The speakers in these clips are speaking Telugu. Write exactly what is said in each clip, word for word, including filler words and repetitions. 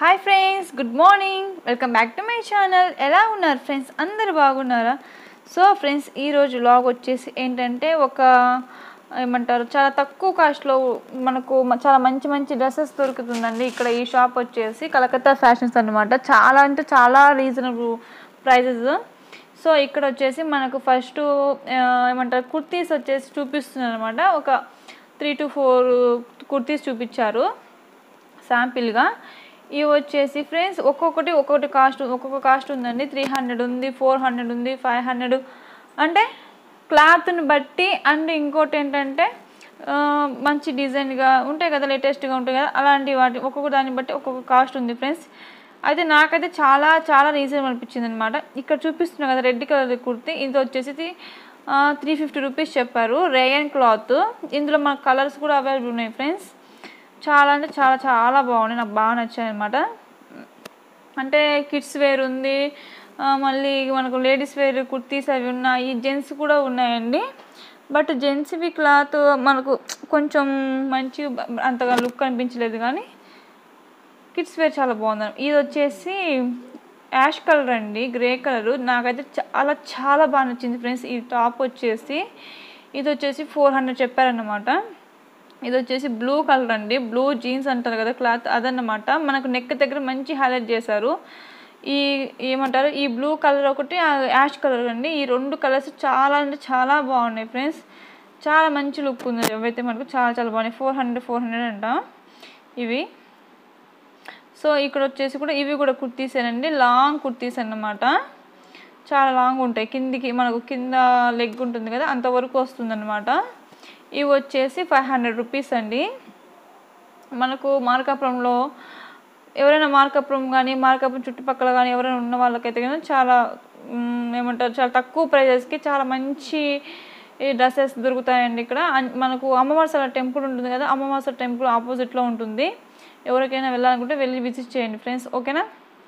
Hi friends, good morning. Welcome back to my channel. ఎలా ఉన్నారు ఫ్రెండ్స్? అందరు బాగున్నారా? సో ఫ్రెండ్స్, ఈరోజు వ్లాగ్ వచ్చేసి ఏంటంటే ఒక ఏమంటారు చాలా తక్కువ కాస్ట్లో మనకు చాలా మంచి మంచి డ్రెస్సెస్ దొరుకుతుందండి. ఇక్కడ ఈ షాప్ వచ్చేసి కలకత్తా ఫ్యాషన్స్ అనమాట. చాలా అంటే చాలా రీజనబుల్ ప్రైజెస్. సో ఇక్కడ వచ్చేసి మనకు ఫస్ట్ ఏమంటారు కుర్తీస్ వచ్చేసి చూపిస్తున్నారు అనమాట. ఒక త్రీ టు ఫోర్ కుర్తీస్ చూపించారు శాంపిల్గా. ఇవి వచ్చేసి ఫ్రెండ్స్ ఒక్కొక్కటి ఒక్కొక్కటి కాస్ట్ ఒక్కొక్క కాస్ట్ ఉందండి. త్రీ హండ్రెడ్ ఉంది, ఫోర్ హండ్రెడ్ ఉంది, ఫైవ్ హండ్రెడ్ అంటే క్లాత్ని బట్టి. అండ్ ఇంకోటి ఏంటంటే మంచి డిజైన్గా ఉంటాయి కదా, లేటెస్ట్గా ఉంటాయి కదా, అలాంటి వాటి ఒక్కొక్క దాన్ని బట్టి ఒక్కొక్క కాస్ట్ ఉంది ఫ్రెండ్స్. అయితే నాకైతే చాలా చాలా రీజనబుల్ అనిపించింది అనమాట. ఇక్కడ చూపిస్తున్నా కదా రెడ్ కలర్ కుర్తీ, ఇది వచ్చేసి త్రీ ఫిఫ్టీ రూపీస్ చెప్పారు. Rayon cloth. ఇందులో మన కలర్స్ కూడా అవైలబుల్ ఉన్నాయి ఫ్రెండ్స్. చాలా అంటే చాలా చాలా బాగున్నాయి, నాకు బాగా నచ్చాయి అనమాట. అంటే కిడ్స్ వేర్ ఉంది, మళ్ళీ మనకు లేడీస్ వేర్ కుర్తీస్ అవి ఉన్నాయి, జెంట్స్ కూడా ఉన్నాయండి. బట్ జెంట్స్వి క్లాత్ మనకు కొంచెం మంచి అంతగా లుక్ అనిపించలేదు, కానీ కిడ్స్ వేర్ చాలా బాగుంది. ఇది వచ్చేసి యాష్ కలర్ అండి, గ్రే కలరు. నాకైతే చాలా చాలా బాగా నచ్చింది ఫ్రెండ్స్. ఈ టాప్ వచ్చేసి ఇది వచ్చేసి ఫోర్ హండ్రెడ్ చెప్పారన్నమాట. ఇది వచ్చేసి బ్లూ కలర్ అండి, బ్లూ జీన్స్ అంటారు కదా క్లాత్, అదన్నమాట. మనకు నెక్ దగ్గర మంచి హైలైట్ చేశారు. ఈ ఏమంటారు ఈ బ్లూ కలర్ ఒకటి, యాష్ కలర్ అండి. ఈ రెండు కలర్స్ చాలా అంటే చాలా బాగున్నాయి ఫ్రెండ్స్. చాలా మంచి లుక్ ఉంది. అవైతే మనకు చాలా చాలా బాగున్నాయి. ఫోర్ హండ్రెడ్ ఫోర్ హండ్రెడ్ అంట ఇవి. సో ఇక్కడ వచ్చేసి కూడా ఇవి కూడా కుర్తీసేనండి, లాంగ్ కుర్తీస్ అన్నమాట. చాలా లాంగ్ ఉంటాయి, కిందికి మనకు కింద లెగ్ ఉంటుంది కదా అంతవరకు వస్తుంది అనమాట. ఇవి వచ్చేసి ఫైవ్ హండ్రెడ్ రూపీస్ అండి. మనకు మార్కాపురంలో ఎవరైనా మార్కాపురం కానీ మార్కాపురం చుట్టుపక్కల కానీ ఎవరైనా ఉన్న వాళ్ళకైతే కానీ చాలా ఏమంటారు చాలా తక్కువ ప్రైజెస్కి చాలా మంచి డ్రెస్సెస్ దొరుకుతాయండి. ఇక్కడ మనకు అమ్మవార్సల టెంపుల్ ఉంటుంది కదా, అమ్మవార్సల టెంపుల్ ఆపోజిట్లో ఉంటుంది. ఎవరికైనా వెళ్ళాలనుకుంటే వెళ్ళి విజిట్ చేయండి ఫ్రెండ్స్, ఓకేనా.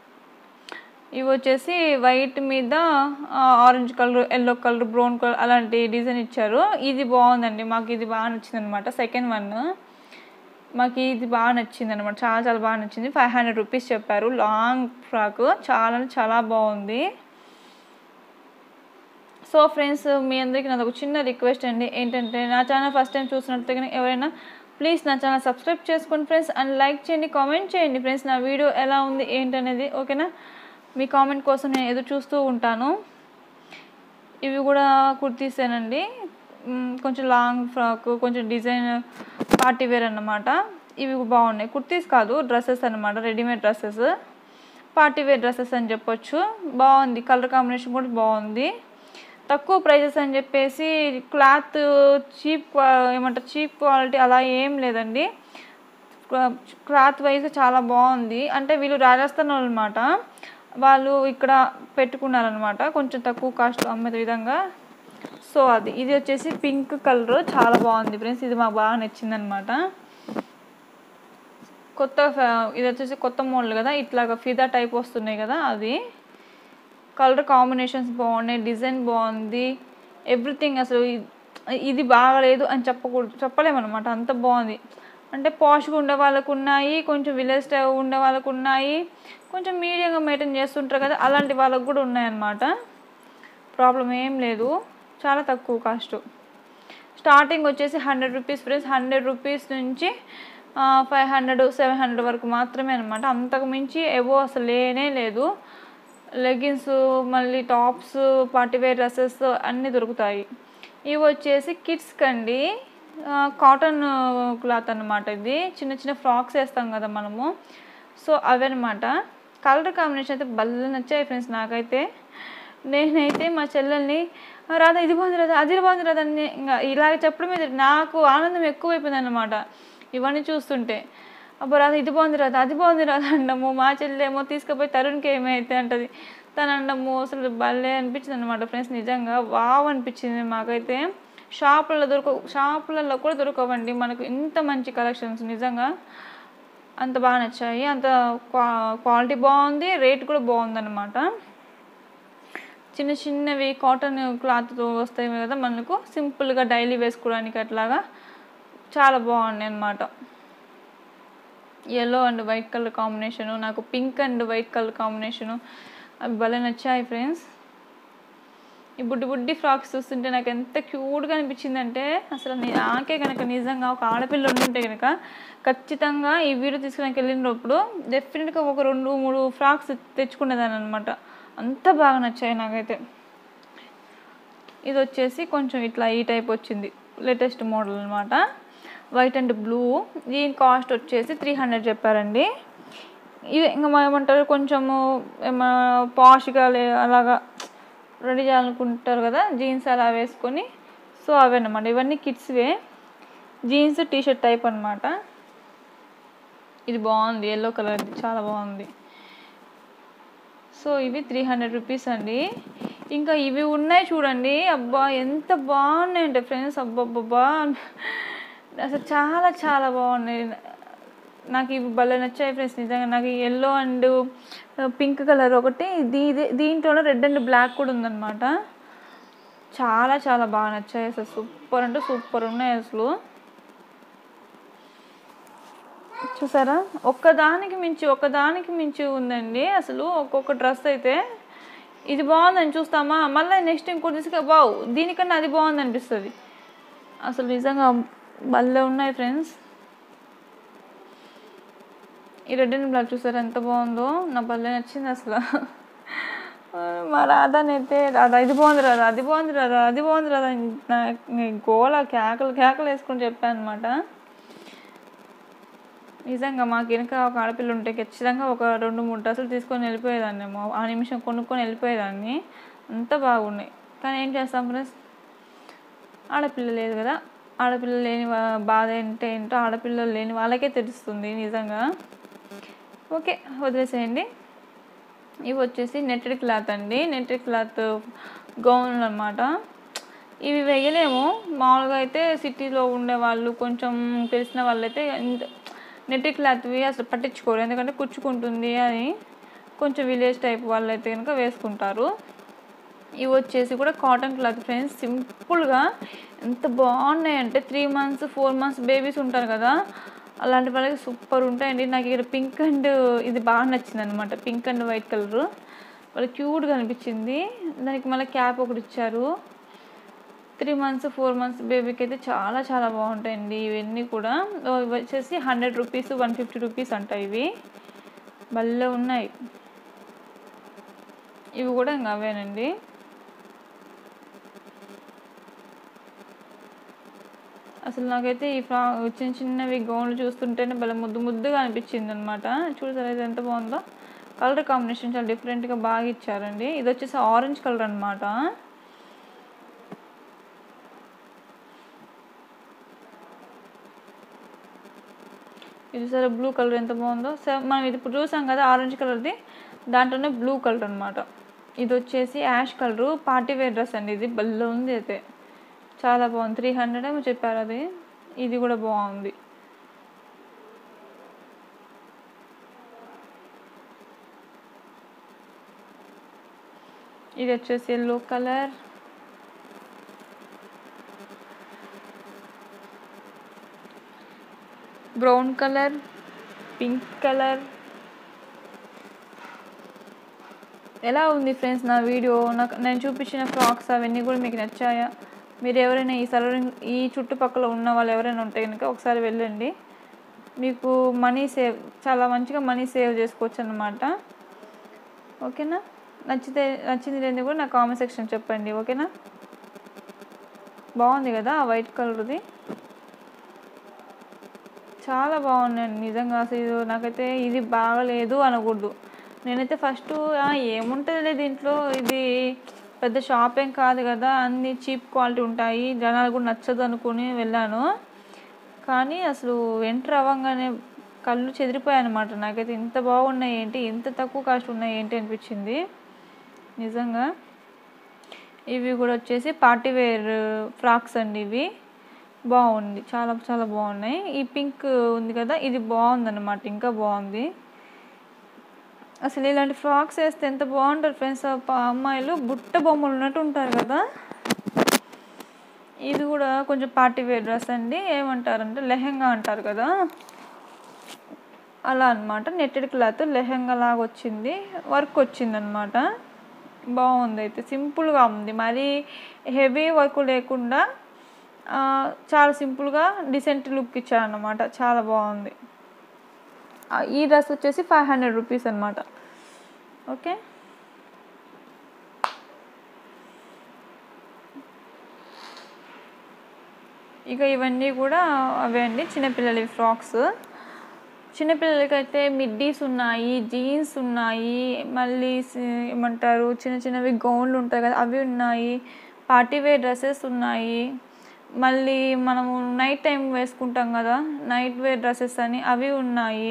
ఇవి వచ్చేసి వైట్ మీద orange colour, yellow colour, brown colour అలాంటి డిజైన్ ఇచ్చారు. ఇది బాగుందండి, మాకు ఇది బాగా నచ్చింది అనమాట. సెకండ్ వన్ మాకు ఇది బాగా నచ్చింది అనమాట, చాలా చాలా బాగా నచ్చింది. ఫైవ్ హండ్రెడ్ రూపీస్ చెప్పారు. లాంగ్ ఫ్రాక్ చాలా చాలా బాగుంది. సో ఫ్రెండ్స్, మీ అందరికీ నాది ఒక చిన్న రిక్వెస్ట్ అండి. ఏంటంటే నా ఛానల్ ఫస్ట్ టైం చూసినట్లయితే ఎవరైనా ప్లీజ్ నా ఛానల్ సబ్స్క్రైబ్ చేసుకోండి ఫ్రెండ్స్. అండ్ లైక్ చేయండి, కామెంట్ చేయండి ఫ్రెండ్స్. నా వీడియో ఎలా ఉంది ఏంటనేది, ఓకేనా. మీ కామెంట్ కోసం నేను ఎదురు చూస్తూ ఉంటాను. ఇవి కూడా కుర్తీసేనండి, కొంచెం లాంగ్ ఫ్రాక్, కొంచెం డిజైన్ పార్టీ వేర్ అన్నమాట. ఇవి బాగున్నాయి. కుర్తీస్ కాదు, డ్రెస్సెస్ అన్నమాట, readymade dresses, party wear dresses అని చెప్పొచ్చు. బాగుంది, కలర్ కాంబినేషన్ కూడా బాగుంది. తక్కువ ప్రైజెస్ అని చెప్పేసి క్లాత్ చీప్ ఏమంటారు చీప్ క్వాలిటీ అలా ఏం లేదండి. క్లాత్ వైజ్ చాలా బాగుంది. అంటే వీళ్ళు రాజస్థాన్ వాళ్ళు అనమాట, వాళ్ళు ఇక్కడ పెట్టుకున్నారనమాట కొంచెం తక్కువ కాస్ట్ అమ్మే విధంగా. సో అది ఇది వచ్చేసి పింక్ కలర్, చాలా బాగుంది ఫ్రెండ్స్. ఇది మాకు బాగా నచ్చింది అనమాట. కొత్త ఇది వచ్చేసి కొత్త మోడల్ కదా, ఇట్లాగా ఫిదా టైప్ వస్తున్నాయి కదా, అది కలర్ కాంబినేషన్స్ బాగున్నాయి, డిజైన్ బాగుంది, ఎవ్రీథింగ్. అసలు ఇది బాగలేదు అని చెప్పకూడదు, చెప్పలేమన్నమాట, అంత బాగుంది. అంటే పాష్గా ఉండే వాళ్ళకు ఉన్నాయి, కొంచెం విలేజ్ స్టైల్ ఉండే వాళ్ళకు ఉన్నాయి, కొంచెం మీడియంగా మెయింటైన్ చేస్తుంటారు కదా అలాంటి వాళ్ళకు కూడా ఉన్నాయన్నమాట. ప్రాబ్లం ఏం లేదు, చాలా తక్కువ కాస్ట్. స్టార్టింగ్ వచ్చేసి hundred rupees friends. Hundred rupees నుంచి ఫైవ్ హండ్రెడ్ సెవెన్ హండ్రెడ్ వరకు మాత్రమే అనమాట. అంతకు మించి ఏవో అసలు లేనే లేదు. లెగిన్స్, మళ్ళీ టాప్స్, పార్టీవేర్ డ్రెస్సెస్ అన్నీ దొరుకుతాయి. ఇవి వచ్చేసి కిడ్స్కి అండి, కాటన్ క్లాత్ అన్నమాట. ఇది చిన్న చిన్న ఫ్రాక్స్ వేస్తాం కదా మనము, సో అవి అనమాట. కలర్ కాంబినేషన్ అయితే భలే నచ్చాయి ఫ్రెండ్స్ నాకైతే. నేనైతే మా చెల్లెల్ని రాదా ఇది బాగుంది రాదా అది బాగుంది రాదా అని ఇంకా ఇలాగ చెప్పడమే నాకు ఆనందం ఎక్కువైపోయింది అన్నమాట ఇవన్నీ చూస్తుంటే. అబ్బో రాదా ఇది బాగుంది రాదా అది బాగుంది రాదా అండము. మా చెల్లెమో తీసుకుపోయి తరుణ్కి ఏమైతే అంటది, తను అండము. అసలు భలే అనిపించింది అనమాట ఫ్రెండ్స్, నిజంగా వావ్ అనిపించింది మాకైతే. షాపులలో దొరక షాపులలో కూడా దొరకవండి మనకు ఇంత మంచి కలెక్షన్స్, నిజంగా అంత బాగా నచ్చాయి. అంత క్వాలిటీ బాగుంది, రేట్ కూడా బాగుందన్నమాట. చిన్న చిన్నవి కాటన్ క్లాత్తో వస్తాయి కదా మనకు, సింపుల్గా డైలీ వేసుకోవడానికి అట్లాగా చాలా బాగున్నాయి అన్నమాట. Yellow and white colour combination, నాకు pink and white colour combination అవి భలే నచ్చాయి ఫ్రెండ్స్. ఈ బుడ్డి బుడ్డి ఫ్రాక్స్ చూస్తుంటే నాకు ఎంత క్యూట్గా అనిపించిందంటే అసలు నాకే కనుక నిజంగా ఒక ఆడపిల్ల ఉంటుంటే కనుక ఖచ్చితంగా ఈ వీడియో తీసుకుని వెళ్ళినప్పుడు డెఫినెట్గా ఒక రెండు మూడు ఫ్రాక్స్ తెచ్చుకునేదాన్ని అనమాట. అంత బాగా నచ్చాయి నాకైతే. ఇది వచ్చేసి కొంచెం ఇట్లా ఈ టైప్ వచ్చింది, లేటెస్ట్ మోడల్ అనమాట, వైట్ అండ్ బ్లూ. దీని కాస్ట్ వచ్చేసి త్రీ హండ్రెడ్ చెప్పారండి. ఇది ఇంకా ఏమంటారు కొంచెము ఏమో పాష్గా లే అలాగా రెడీ చేయాలనుకుంటారు కదా జీన్స్ అలా వేసుకొని, సో అవే అన్నమాట. ఇవన్నీ కిడ్స్వే, జీన్స్ టీషర్ట్ టైప్ అనమాట. ఇది బాగుంది, ఎల్లో కలర్, చాలా బాగుంది. సో ఇవి త్రీ హండ్రెడ్ రూపీస్ అండి. ఇంకా ఇవి ఉన్నాయి చూడండి, అబ్బా ఎంత బాగున్నాయంటే ఫ్రెండ్స్, అబ్బాబ్బా అసలు చాలా చాలా బాగున్నాయి. నాకు ఇవి భలే నచ్చాయి ఫ్రెండ్స్ నిజంగా. నాకు ఎల్లో అండ్ పింక్ కలర్ ఒకటి, దీ దీంట్లోనే రెడ్ అండ్ బ్లాక్ కూడా ఉందన్నమాట. చాలా చాలా బాగా నచ్చాయి అసలు, సూపర్ అంటే సూపర్ ఉన్నాయి అసలు. చూసారా, ఒక్కదానికి మించి ఒక్కదానికి మించి ఉందండి అసలు. ఒక్కొక్క డ్రెస్ అయితే ఇది బాగుందని చూస్తామా, మళ్ళీ నెక్స్ట్ ఇంకోటి తీసుకు బావు దీనికన్నా అది బాగుంది అనిపిస్తుంది అసలు. నిజంగా భలే ఉన్నాయి ఫ్రెండ్స్. ఈ రెడ్ అండ్ బ్లాక్ చూసారా ఎంత బాగుందో, నా భలే నచ్చింది అసలు. మా రాధానైతే రాధా ఇది బాగుంది రాదా, అది బాగుంది రాదా, అది బాగుంది రాదా, గోల కేకలు కేకలు వేసుకొని చెప్పాను అనమాట. నిజంగా మాకు వెనుక ఒక ఆడపిల్ల ఉంటే ఖచ్చితంగా ఒక రెండు మూడు డ్రెస్సులు తీసుకొని వెళ్ళిపోయేదాన్ని ఏమో, ఆ నిమిషం కొనుక్కొని వెళ్ళిపోయేదాన్ని, అంత బాగున్నాయి. కానీ ఏం చేస్తాం ఫ్రెండ్స్, ఆడపిల్ల లేదు కదా, ఆడపిల్ల లేని బాధ ఏంటో ఏంటో ఆడపిల్లలు లేని వాళ్ళకే తెలుస్తుంది నిజంగా. ఓకే వదిలేసేయండి. ఇవి వచ్చేసి నెట్టెడ్ క్లాత్ అండి, నెట్టెడ్ క్లాత్ గౌన్లు అనమాట. ఇవి వేయలేము మామూలుగా అయితే, సిటీలో ఉండే వాళ్ళు కొంచెం తెలిసిన వాళ్ళైతే నెట్టెడ్ క్లాత్వి అసలు పట్టించుకోరు, ఎందుకంటే కుచ్చుకుంటుంది అని. కొంచెం విలేజ్ టైప్ వాళ్ళు అయితే కనుక వేసుకుంటారు. ఇవి వచ్చేసి కూడా కాటన్ క్లాత్ ఫ్రెండ్స్, సింపుల్గా ఎంత బాగున్నాయి అంటే, three months four months babies ఉంటారు కదా, అలాంటి వాళ్ళకి సూపర్ ఉంటాయండి. నాకు ఇక్కడ పింక్ అండ్ ఇది బాగా నచ్చింది అనమాట, పింక్ అండ్ వైట్ కలరు వాళ్ళకి క్యూట్గా అనిపించింది. దానికి మళ్ళీ క్యాప్ ఒకటి ఇచ్చారు. త్రీ మంత్స్ ఫోర్ మంత్స్ బేబీకి అయితే చాలా చాలా బాగుంటాయండి ఇవన్నీ కూడా. ఇవి వచ్చేసి hundred rupees one fifty rupees అంట, ఇవి భలే ఉన్నాయి. ఇవి కూడా ఇంకా అవేనండి. అసలు నాకైతే ఈ ఫ్రా చిన్న చిన్నవి గౌన్లు చూస్తుంటేనే భలే ముద్దు ముద్దుగా అనిపించింది అనమాట. చూసారా ఇది ఎంత బాగుందో, కలర్ కాంబినేషన్ చాలా డిఫరెంట్గా బాగా ఇచ్చారండి. ఇది వచ్చేసి ఆరెంజ్ కలర్ అనమాట. ఇది సరే బ్లూ కలర్ ఎంత బాగుందో, మనం ఇది ఇప్పుడు చూసాం కదా ఆరెంజ్ కలర్ది, దాంట్లోనే బ్లూ కలర్ అనమాట. ఇది వచ్చేసి ash colour, party wear dress అండి, ఇది భలే ఉంది అయితే, చాలా బాగుంది. త్రీ హండ్రెడ్ ఏమో చెప్పారు అది. ఇది కూడా బాగుంది. ఇది వచ్చేసి yellow colour, brown colour, pink colour. ఎలా ఉంది ఫ్రెండ్స్ నా వీడియో? నాకు నేను చూపించిన ఫ్రాక్స్ అవన్నీ కూడా మీకు నచ్చాయా? మీరు ఎవరైనా ఈ సరౌండింగ్ ఈ చుట్టుపక్కల ఉన్న వాళ్ళు ఎవరైనా ఉంటే కనుక ఒకసారి వెళ్ళండి, మీకు మనీ సేవ్, చాలా మంచిగా మనీ సేవ్ చేసుకోవచ్చు అన్నమాట. ఓకేనా? నచ్చితే నచ్చింది లేని కూడా నా కామెంట్ సెక్షన్ చెప్పండి. ఓకేనా? బాగుంది కదా ఆ వైట్ కలర్ది, చాలా బాగున్నాయండి నిజంగా. అసలు నాకైతే ఇది బాగలేదు అనకూడదు. నేనైతే ఫస్ట్ ఏముంటుందిలే దీంట్లో, ఇది పెద్ద షాప్ ఏం కాదు కదా, అన్ని చీప్ క్వాలిటీ ఉంటాయి, జనాలు కూడా నచ్చదు అనుకుని వెళ్ళాను. కానీ అసలు ఎంటర్ అవ్వగానే కళ్ళు చెదిరిపోయాయి అనమాట. నాకైతే ఇంత బాగున్నాయి ఏంటి, ఇంత తక్కువ కాస్ట్ ఉన్నాయి ఏంటి అనిపించింది నిజంగా. ఇవి కూడా వచ్చేసి పార్టీ వేర్ ఫ్రాక్స్ అండి, ఇవి బాగుంది, చాలా చాలా బాగున్నాయి. ఈ పింక్ ఉంది కదా, ఇది బాగుందన్నమాట, ఇంకా బాగుంది. అసలు ఇలాంటి ఫ్రాక్స్ వేస్తే ఎంత బాగుంటారు ఫ్రెండ్స్, అమ్మాయిలు బుట్ట బొమ్మలు ఉన్నట్టు ఉంటారు కదా. ఇది కూడా కొంచెం పార్టీ వేర్ డ్రెస్ అండి, ఏమంటారంటే లెహెంగా అంటారు కదా, అలా అనమాట. నెట్టెడ్ క్లాత్ లెహంగా లాగా వచ్చింది, వర్క్ వచ్చిందనమాట. బాగుంది, అయితే సింపుల్గా ఉంది, మరీ హెవీ వర్క్ లేకుండా చాలా సింపుల్గా డీసెంట్ లుక్ ఇచ్చారనమాట. చాలా బాగుంది. ఈ డ్రెస్ వచ్చేసి ఫైవ్ హండ్రెడ్ రూపీస్ అనమాట. ఓకే, ఇక ఇవన్నీ కూడా అవే అండి, చిన్నపిల్లల ఫ్రాక్స్. చిన్నపిల్లలకైతే మిడ్డీస్ ఉన్నాయి, జీన్స్ ఉన్నాయి, మళ్ళీ ఏమంటారు చిన్న చిన్నవి గౌన్లు ఉంటాయి కదా అవి ఉన్నాయి, పార్టీ వేర్ డ్రెస్సెస్ ఉన్నాయి, మళ్ళీ మనము నైట్ టైం వేసుకుంటాం కదా నైట్ వేర్ డ్రెస్సెస్ అని అవి ఉన్నాయి.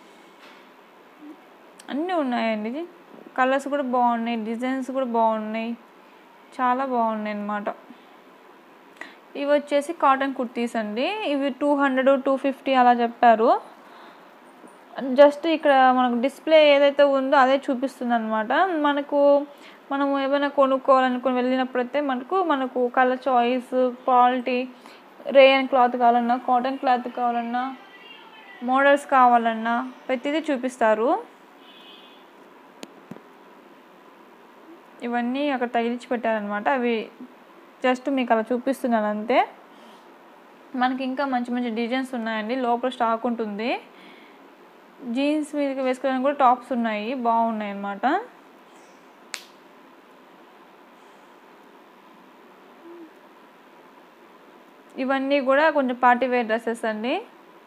అన్నీ ఉన్నాయండి. కలర్స్ కూడా బాగున్నాయి, డిజైన్స్ కూడా బాగున్నాయి, చాలా బాగున్నాయి అన్నమాట. ఇవి వచ్చేసి కాటన్ కుర్తీస్ అండి. ఇవి టూ హండ్రెడ్ టూ ఫిఫ్టీ అలా చెప్పారు. జస్ట్ ఇక్కడ మనకు డిస్ప్లే ఏదైతే ఉందో అదే చూపిస్తుంది అనమాట. మనకు మనము ఏమైనా కొనుక్కోవాలనుకుని వెళ్ళినప్పుడైతే మనకు మనకు colour choice, quality, rayon cloth కావాలన్నా, కాటన్ క్లాత్ కావాలన్నా, మోడల్స్ కావాలన్నా ప్రతిదీ చూపిస్తారు. ఇవన్నీ అక్కడ తగిలించి పెట్టారనమాట. అవి జస్ట్ మీకు అలా చూపిస్తున్నాను అంతే. మనకి ఇంకా మంచి మంచి డిజైన్స్ ఉన్నాయండి, లోపల స్టాక్ ఉంటుంది. జీన్స్ మీదకి వేసుకోవడానికి కూడా టాప్స్ ఉన్నాయి, బాగున్నాయి అన్నమాట. ఇవన్నీ కూడా కొంచెం పార్టీ వేర్ డ్రెస్సెస్ అండి.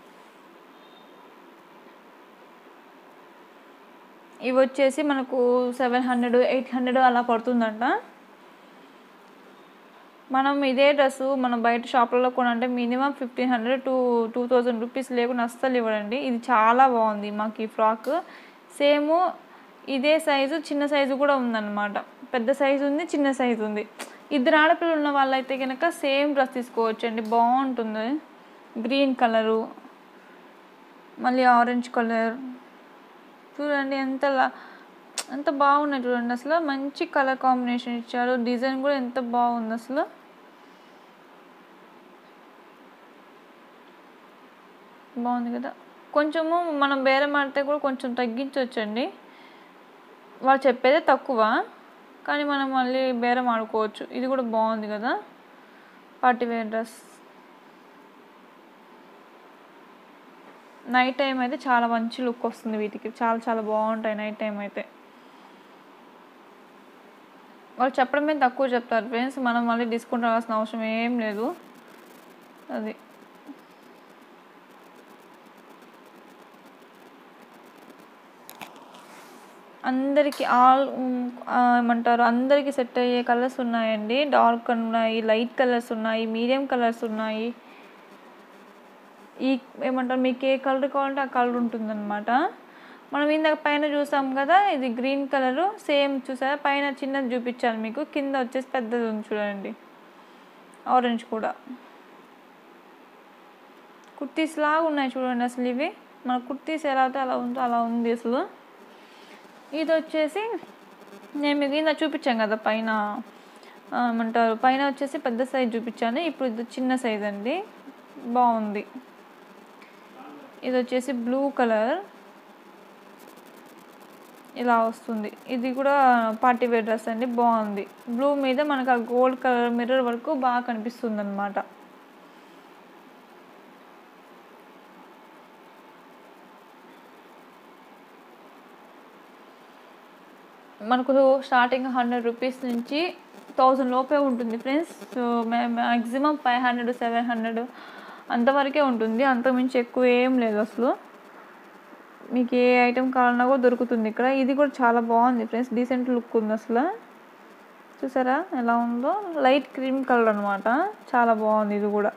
ఇవి వచ్చేసి మనకు సెవెన్ హండ్రెడ్ ఎయిట్ హండ్రెడ్ అలా పడుతుందంట. మనం ఇదే డ్రెస్సు మనం బయట షాపులలో కొనంటే minimum fifteen hundred to two thousand rupees లేకుండా అస్సలు ఇవ్వడండి. ఇది చాలా బాగుంది మాకు ఈ ఫ్రాక్. సేమ్ ఇదే సైజు చిన్న సైజు కూడా ఉందన్నమాట. పెద్ద సైజు ఉంది, చిన్న సైజు ఉంది. ఇద్దరు ఆడపిల్లలు ఉన్న వాళ్ళైతే కనుక సేమ్ డ్రెస్ తీసుకోవచ్చు అండి, బాగుంటుంది. గ్రీన్ కలరు, మళ్ళీ ఆరెంజ్ కలర్, చూడండి ఎంత ఎంత బాగున్నాయి చూడండి. అసలు మంచి కలర్ కాంబినేషన్ ఇచ్చారు, డిజైన్ కూడా ఎంత బాగుంది అసలు. బాగుంది కదా. కొంచెము మనం బేరం ఆడితే కూడా కొంచెం తగ్గించవచ్చండి. వాళ్ళు చెప్పేదే తక్కువ, కానీ మనం మళ్ళీ బేరం ఆడుకోవచ్చు. ఇది కూడా బాగుంది కదా, party wear dress. Night time అయితే చాలా మంచి లుక్ వస్తుంది వీటికి, చాలా చాలా బాగుంటాయి నైట్ టైం అయితే. వాళ్ళు చెప్పడమే తక్కువ చెప్తారు ఫ్రెండ్స్, మనం మళ్ళీ డిస్కౌంట్ రావాల్సిన అవసరం ఏం లేదు. అది అందరికీ ఆల్ ఏమంటారు అందరికీ సెట్ అయ్యే కలర్స్ ఉన్నాయండి. డార్క్ ఉన్నాయి, లైట్ కలర్స్ ఉన్నాయి, మీడియం కలర్స్ ఉన్నాయి. ఈ ఏమంటారు మీకు ఏ కలర్ కావాలంటే ఆ కలర్ ఉంటుందన్నమాట. మనం ఇందాక పైన చూసాం కదా, ఇది గ్రీన్ కలరు, సేమ్ చూసారా పైన చిన్నది చూపించాను మీకు, కింద వచ్చేసి పెద్దది ఉంది చూడండి, ఆరెంజ్ కూడా. కుర్తీస్ లాగా ఉన్నాయి చూడండి అసలు. ఇవి మన కుర్తీస్ ఎలా అయితే అలా ఉందో అలా ఉంది అసలు. ఇది వచ్చేసి నేను మీకు ఇందా చూపించాను కదా పైన ఏమంటారు, పైన వచ్చేసి పెద్ద సైజ్ చూపించాను, ఇప్పుడు ఇది చిన్న సైజ్ అండి, బాగుంది. ఇది వచ్చేసి బ్లూ కలర్ ఇలా వస్తుంది. ఇది కూడా పార్టీ వేర్ డ్రెస్ అండి, బాగుంది. బ్లూ మీద మనకు ఆ గోల్డ్ కలర్ మిర్రర్ వరకు బాగా కనిపిస్తుంది అన్నమాట. మనకు స్టార్టింగ్ హండ్రెడ్ రూపీస్ నుంచి థౌజండ్ లోపే ఉంటుంది friends. So maximum five hundred seven hundred అంతవరకే ఉంటుంది, అంతకుమించి ఎక్కువ ఏం లేదు అసలు. మీకు ఏ ఐటెం కావాలన్నా కూడా దొరుకుతుంది ఇక్కడ. ఇది కూడా చాలా బాగుంది ఫ్రెండ్స్, డీసెంట్ లుక్ ఉంది అసలు. చూసారా ఎలా ఉందో, లైట్ క్రీమ్ కలర్ అనమాట, చాలా బాగుంది ఇది కూడా.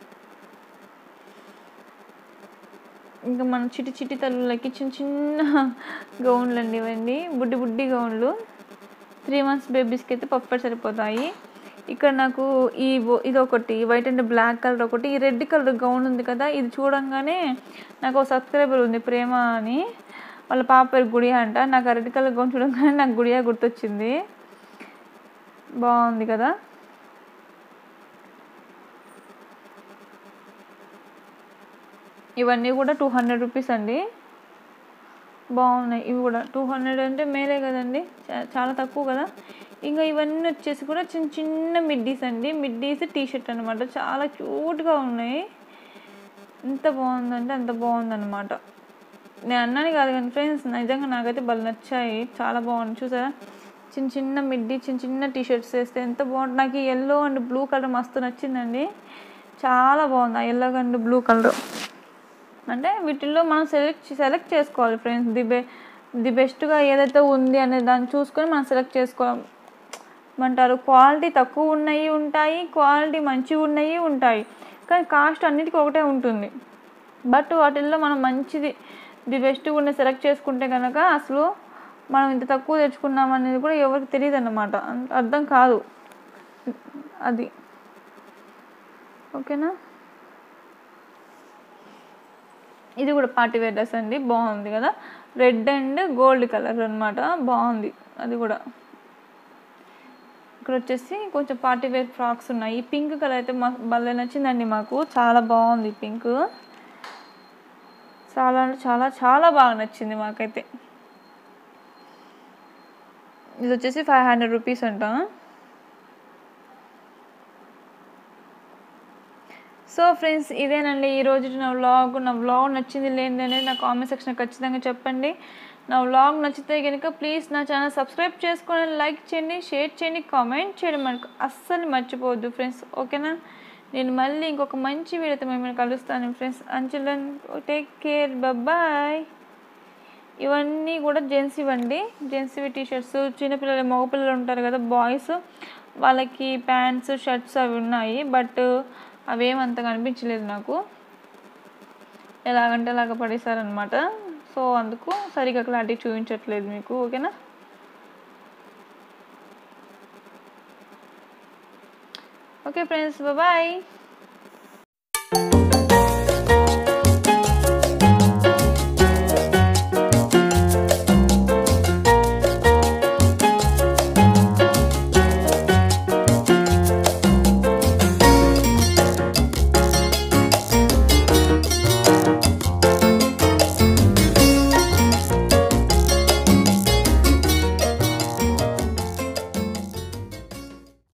ఇంకా మన చిటి చిటి తల్లులకి చిన్న చిన్న గౌన్లు అండి ఇవన్నీ, బుడ్డి బుడ్డి గౌన్లు. త్రీ మంత్స్ బేబీస్కి అయితే పర్ఫెక్ట్ సరిపోతాయి. ఇక్కడ నాకు ఈ ఇది ఒకటి వైట్ అండ్ బ్లాక్ కలర్ ఒకటి, ఈ రెడ్ కలర్ గౌన్ ఉంది కదా, ఇది చూడంగానే నాకు ఒక సబ్స్క్రైబర్ ఉంది ప్రేమ అని, వాళ్ళ పాప పేరు గుడియా అంట. నాకు ఆ రెడ్ కలర్ గౌన్ చూడంగానే నాకు గుడియా గుర్తొచ్చింది, బాగుంది కదా. ఇవన్నీ కూడా టూ హండ్రెడ్ రూపీస్ అండి. బాగున్నాయి ఇవి కూడా. టూ హండ్రెడ్ అంటే మేలే కదండి, చాలా తక్కువ కదా. ఇంకా ఇవన్నీ వచ్చేసి కూడా చిన్న చిన్న మిడ్డీస్ అండి, మిడ్డీస్ టీ షర్ట్ అనమాట. చాలా క్యూట్గా ఉన్నాయి. ఎంత బాగుందంటే అంత బాగుందన్నమాట. నేను అన్నాను కాదు కానీ ఫ్రెండ్స్, నిజంగా నాకైతే బాగా నచ్చాయి, చాలా బాగుంది. చూసారా చిన్న చిన్న మిడ్డీ చిన్న చిన్న టీ షర్ట్స్ వేస్తే ఎంత బాగుంటుంది. నాకు ఈ ఎల్లో అండ్ బ్లూ కలర్ మస్తు నచ్చిందండి, చాలా బాగుంది ఆ ఎల్లో అండ్ బ్లూ కలర్. అంటే వీటిల్లో మనం సెలెక్ట్ సెలెక్ట్ చేసుకోవాలి ఫ్రెండ్స్, ది బె ది బెస్ట్గా ఏదైతే ఉంది అనే దాన్ని చూసుకొని మనం సెలెక్ట్ చేసుకోవాలి అంటారు. క్వాలిటీ తక్కువ ఉన్నాయి ఉంటాయి, క్వాలిటీ మంచిగా ఉన్నాయి ఉంటాయి, కానీ కాస్ట్ అన్నిటికీ ఒకటే ఉంటుంది. బట్ వాటిల్లో మనం మంచిది ది బెస్ట్గా ఉన్న సెలెక్ట్ చేసుకుంటే కనుక అసలు మనం ఇంత తక్కువ తెచ్చుకున్నాం అనేది కూడా ఎవరికి తెలియదు అన్నమాట, అర్థం కాదు అది. ఓకేనా, ఇది కూడా పార్టీ వేర్ డ్రెస్ అండి, బాగుంది కదా. రెడ్ అండ్ గోల్డ్ కలర్ అనమాట, బాగుంది అది కూడా. ఇక్కడ వచ్చేసి కొంచెం పార్టీ వేర్ ఫ్రాక్స్ ఉన్నాయి. పింక్ కలర్ అయితే మా భలే నచ్చిందండి మాకు, చాలా బాగుంది పింక్, చాలా అంటే చాలా చాలా బాగా నచ్చింది మాకైతే. ఇది వచ్చేసి ఫైవ్ హండ్రెడ్ రూపీస్ అంట. సో ఫ్రెండ్స్, ఇదేనండి ఈరోజు నా వ్లాగ్. నా వ్లాగ్ నచ్చింది లేనిది అనేది నా కామెంట్ సెక్షన్ ఖచ్చితంగా చెప్పండి. నా వ్లాగ్ నచ్చితే కనుక ప్లీజ్ నా ఛానల్ సబ్స్క్రైబ్ చేసుకొని లైక్ చేయండి, షేర్ చేయండి, కామెంట్ చేయడం మనకు అస్సలు మర్చిపోవద్దు ఫ్రెండ్స్. ఓకేనా, నేను మళ్ళీ ఇంకొక మంచి వీడియోతో మిమ్మల్ని కలుస్తాను friends. Until then take care, bye. ఇవన్నీ కూడా జెంట్స్ ఇవ్వండి, జెంట్స్ టీ షర్ట్స్. చిన్నపిల్లలు మగపిల్లలు ఉంటారు కదా బాయ్స్, వాళ్ళకి ప్యాంట్స్ షర్ట్స్ అవి ఉన్నాయి. బట్ అవేమంతగా అనిపించలేదు నాకు, ఎలాగంటే అలాగ పడేశారనమాట. సో అందుకు సరిగ్గా క్లారిటీ చూపించట్లేదు మీకు. ఓకేనా, ఓకే ఫ్రెండ్స్, బాయ్.